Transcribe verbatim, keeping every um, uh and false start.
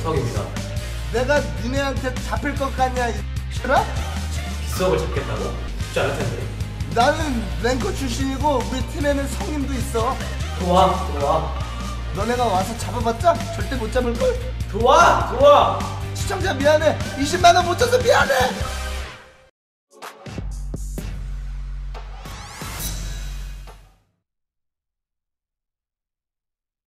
기석입니다. 내가 니네한테 잡힐 것 같냐, 이 X들아? 기석을 잡겠다고? 쉽지 않을 텐데. 나는 랭커 출신이고 우리 팀에는 성님도 있어. 들어와, 들어와. 너네가 와서 잡아봤자 절대 못 잡을걸? 들어와, 들어와. 시청자 미안해. 이십만 원 못 줘서 미안해.